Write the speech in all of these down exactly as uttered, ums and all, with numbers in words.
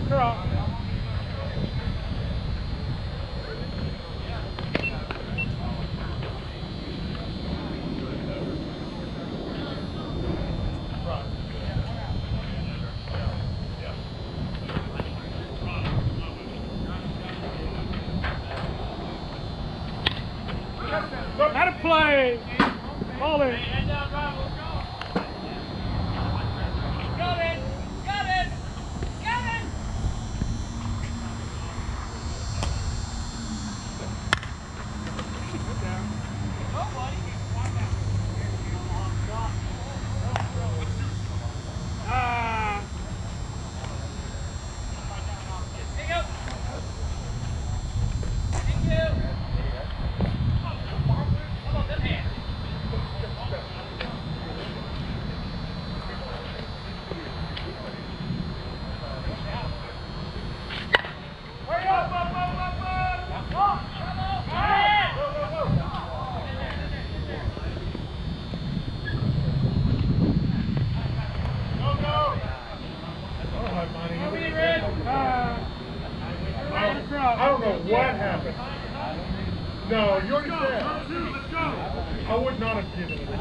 How to play. Ball in. Got it. Got it. Got it. Ah. Here you go. Thank you. Come on, them hands. Hurry up, up, up, up, up. Come on. I don't know what happened. No, you already said. I would not have given it.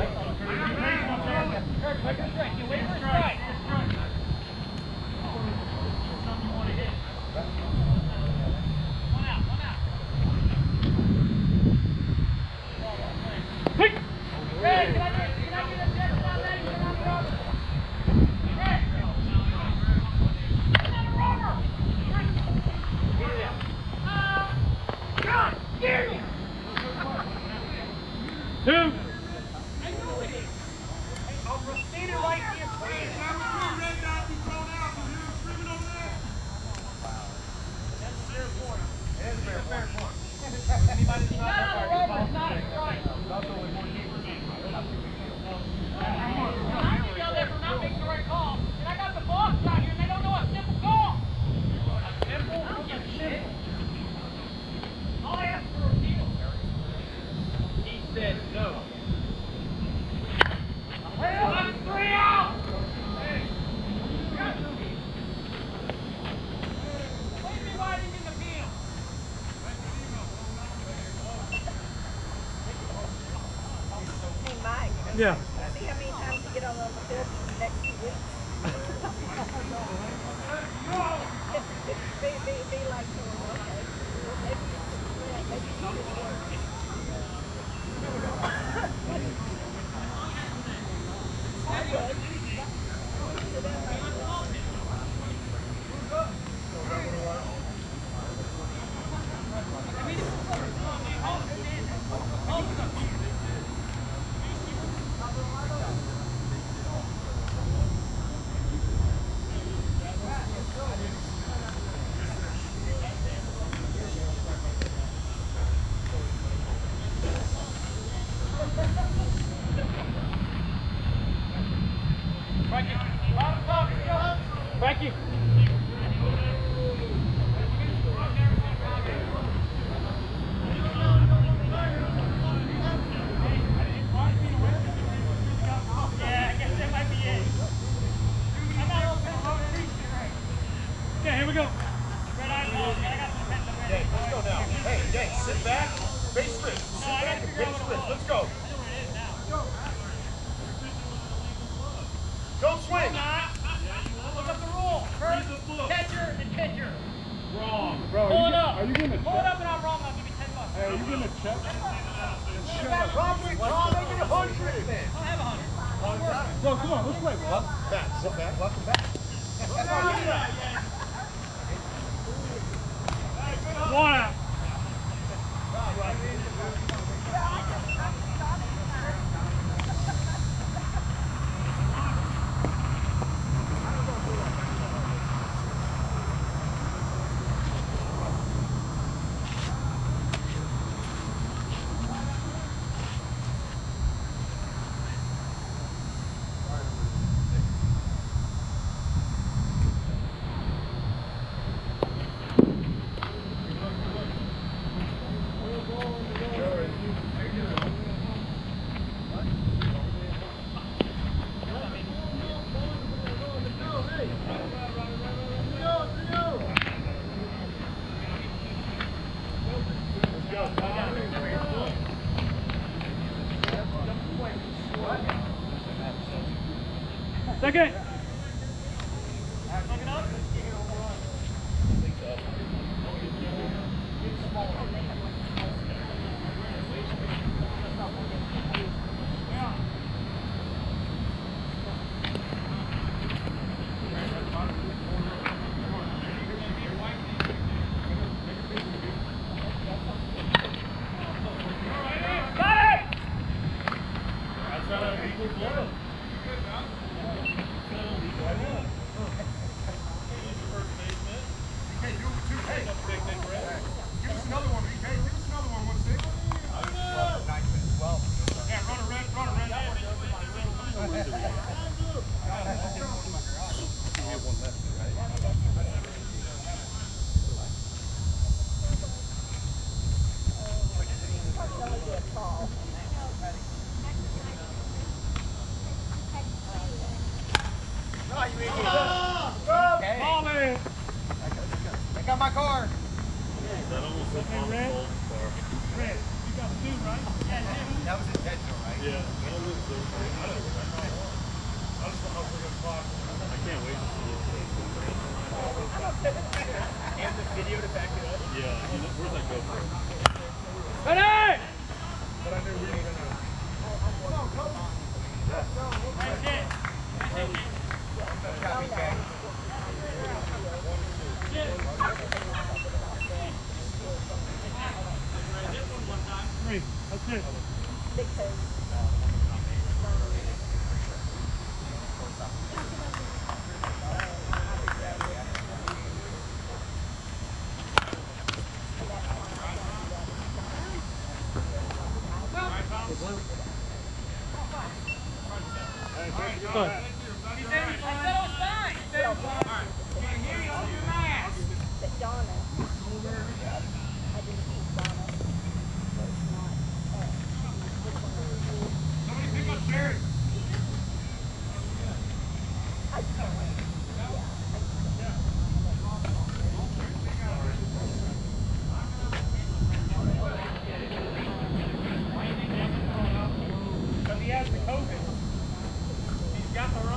You wait for a strike. One out, one out. Red, can I get, can I get a check on that? You're not wrong. Red. You're not a robber. God, dare you. Two. I know it is. I'll proceed it right here, please. Number two, red dot, be thrown out. You hear him screaming over there? That's a fair point. It is a fair point. It's not on the robber, it's not a strike. I can yell there for not making the right call. And I got the boss out here and they don't know a simple call. A simple? I don't give a shit. I'll ask for a deal. He said no. Hey, three out! Hey. Leave me riding in the field. Hey, Mike. Yeah. See how many times you get on the field in the next few weeks? be, be, be like, okay, well, maybe, yeah, maybe you should work. Okay. So then, like, Frankie. Okay, here we go. Jay, let's go now. Hey, Jay, sit back. Face straight. Sit back and face straight. Let's go. Don't swing. Look up the rule. First, catcher and pitcher. Wrong. Bro, Pull are it you, up. are you gonna Pull it check? up and I'm wrong. I'll give you ten bucks. Hey, are you gonna check? Robert, Tom, make it a hundred. I'll have a hundred. Bro, come on, let's play, bro. Back, sit back. Welcome back. One out. Got the